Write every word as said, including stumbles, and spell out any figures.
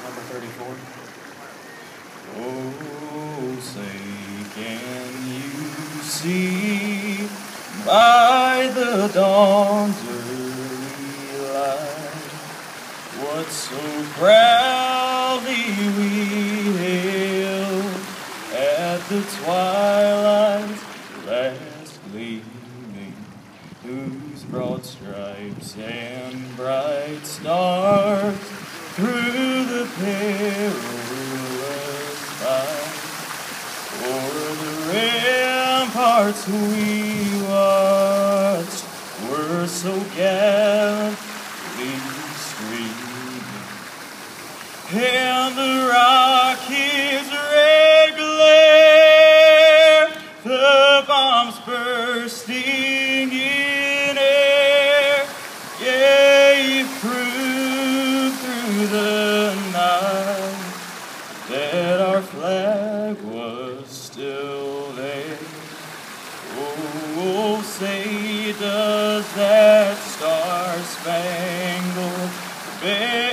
number thirty-four. Oh, say, can you see by the dawn's early light what so proudly we hailed at the twilight's last gleaming, whose broad stripes and bright stars through the perilous fight o'er the ramparts we watched were so gallantly streaming, and the Rockies' red glare, the bombs bursting in air, gave proof through the night that our flag was still there. Oh, say, does that star-spangled banner